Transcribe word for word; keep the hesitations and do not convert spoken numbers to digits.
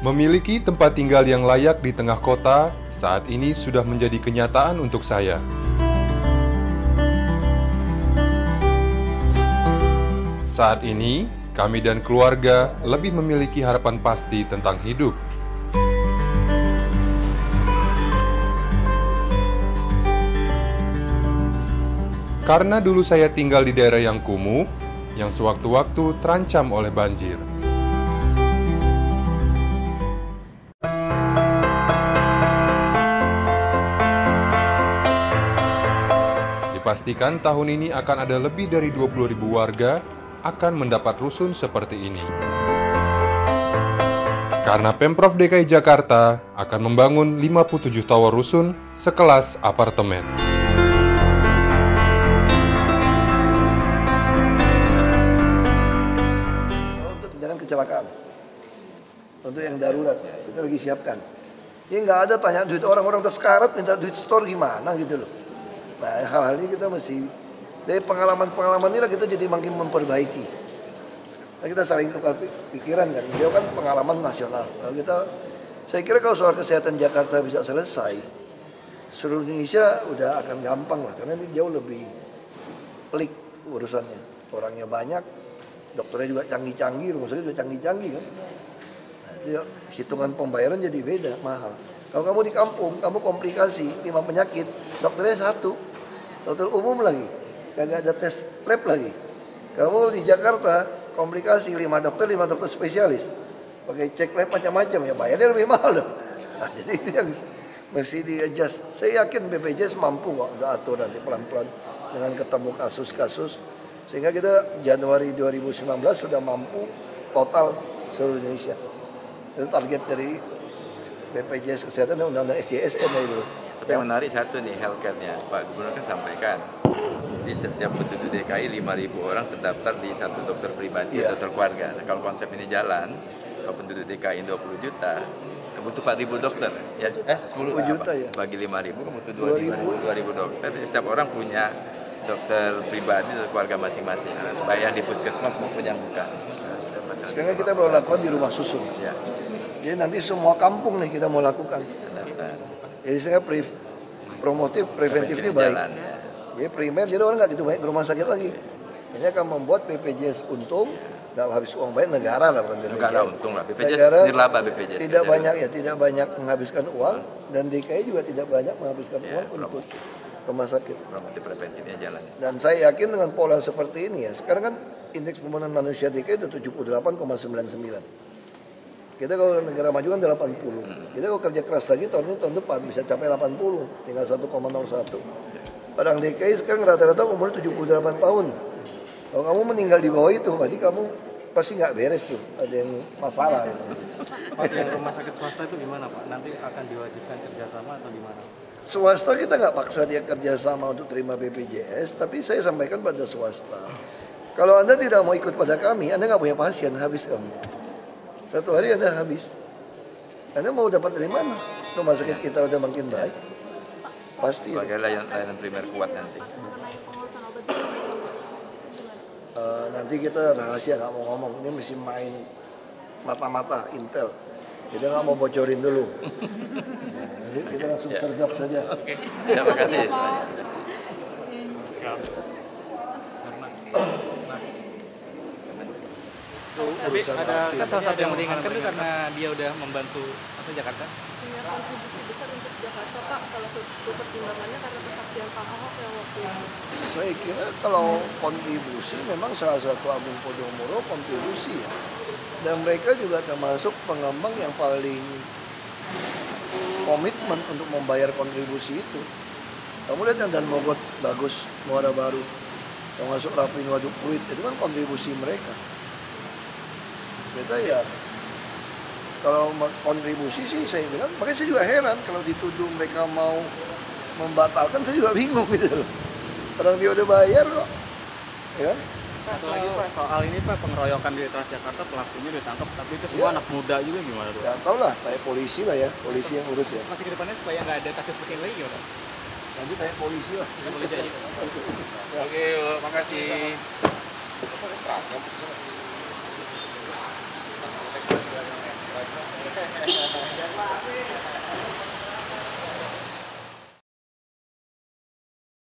Memiliki tempat tinggal yang layak di tengah kota saat ini sudah menjadi kenyataan untuk saya. Saat ini, kami dan keluarga lebih memiliki harapan pasti tentang hidup. Karena dulu saya tinggal di daerah yang kumuh, yang sewaktu-waktu terancam oleh banjir. Dipastikan tahun ini akan ada lebih dari dua puluh ribu warga akan mendapat rusun seperti ini. Karena Pemprov D K I Jakarta akan membangun lima puluh tujuh tower rusun sekelas apartemen. Untuk tindakan kecelakaan, untuk yang darurat, kita lagi siapkan. Ini nggak ada tanya duit orang-orang tersekarat minta duit store gimana gitu loh. Nah, hal-hal ini kita mesti, dari pengalaman-pengalaman inilah kita jadi makin memperbaiki. Nah, kita saling tukar pikiran kan, dia kan pengalaman nasional. Nah, kita, saya kira kalau soal kesehatan Jakarta bisa selesai, seluruh Indonesia udah akan gampang lah, karena ini jauh lebih pelik urusannya. Orangnya banyak, dokternya juga canggih-canggih, rumah sakit juga canggih-canggih kan. Nah, itu ya, hitungan pembayaran jadi beda, mahal. Kalau kamu di kampung, kamu komplikasi, lima penyakit, dokternya satu, dokter umum lagi, kagak ada tes lab lagi. Kamu di Jakarta, komplikasi, lima dokter, lima dokter spesialis, pakai cek lab macam-macam, ya bayarnya lebih mahal dong. Nah, jadi itu yang mesti di-adjust. Saya yakin B P J S mampu kok, udah atur nanti pelan-pelan dengan ketemu kasus-kasus, sehingga kita Januari dua ribu sembilan belas sudah mampu total seluruh Indonesia. Itu target dari B P J S Kesehatan dan Undang-Undang S J S N itu. Tapi yang menarik satu nih, healthcare-nya. Pak Gubernur kan sampaikan, di setiap penduduk D K I lima ribu orang terdaftar di satu dokter pribadi, yeah. dokter keluarga. Nah, kalau konsep ini jalan, kalau penduduk D K I dua puluh juta, kebutuh empat ribu dokter. Ya, eh, sepuluh juta ya. Bagi lima ribu, kebutuh dua ribu dokter. Jadi setiap orang punya dokter pribadi, dokter keluarga masing-masing. Baik yang di puskesmas maupun yang bukan. Sekarang kita baru lakukan di rumah susun. Ya. Jadi nanti semua kampung nih kita mau lakukan. Jadi saya pre promotif, preventif ini baik. Jalan, ya. Jadi primer, jadi orang nggak gitu banyak ke rumah sakit lagi. Ini akan membuat B P J S untung, nggak habis uang banyak negara lah bukan B P J S. Negara untung lah, B P J S negara nirlaba B P J S. Tidak banyak ya, tidak banyak menghabiskan uang dan D K I juga tidak banyak menghabiskan ya, uang untuk rumah sakit. Promotif preventifnya jalan. Dan saya yakin dengan pola seperti ini ya, sekarang kan indeks pembangunan manusia D K I itu tujuh puluh delapan koma sembilan sembilan. Kita kalau negara maju kan delapan puluh. Kita kalau kerja keras lagi tahun ini tahun depan bisa capai delapan puluh, tinggal satu koma nol satu. Orang D K I sekarang rata-rata umurnya tujuh puluh delapan tahun. Kalau kamu meninggal di bawah itu, berarti kamu pasti nggak beres tuh, ada yang masalah. Pak, yang rumah sakit swasta itu gimana Pak? Nanti akan diwajibkan kerjasama atau gimana? Swasta kita nggak paksa dia kerjasama untuk terima B P J S, tapi saya sampaikan pada swasta. Kalau Anda tidak mau ikut pada kami, Anda nggak punya pasien, habis kamu. Satu hari Anda habis. Anda mau dapat dari mana? Rumah sakit kita udah makin baik. Pasti. Sebagai layanan, layanan primer kuat nanti. Uh, nanti kita rahasia nggak mau ngomong. Ini mesti main mata-mata intel. Kita nggak mau bocorin dulu. Nah, jadi kita langsung ya. Sergap saja. Oke. Terima kasih. Tapi ada kan salah satu yang meringankan itu karena dia udah membantu apa Jakarta? Punya kontribusi besar untuk Jakarta Pak, salah satu pertimbangannya karena kesaksian Pak Ahok yang waktu itu. Saya kira kalau kontribusi memang salah satu Agung Podomoro kontribusi ya. Dan mereka juga termasuk pengembang yang paling komitmen untuk membayar kontribusi itu. Kamu lihat yang Dan Mogot bagus, Muara Baru, termasuk Rapin Waduk Pluit, itu kan kontribusi mereka. Kita ya kalau kontribusi sih saya bilang, makanya saya juga heran kalau dituduh mereka mau membatalkan, saya juga bingung gitu loh. Orang dia udah bayar kok, ya kan? Satu lagi Pak, soal ini Pak, pengeroyokan di Transjakarta pelakunya ditangkap, tapi itu semua ya. Anak muda juga gimana tuh? Gak tau lah, kayak polisi lah ya, polisi yang urus ya. Masih ke depannya supaya nggak ada kasus seperti ini lagi gimana? Nanti kayak polisi lah. Polisi aja. Ya. Oke, makasih. Thank you. Ya.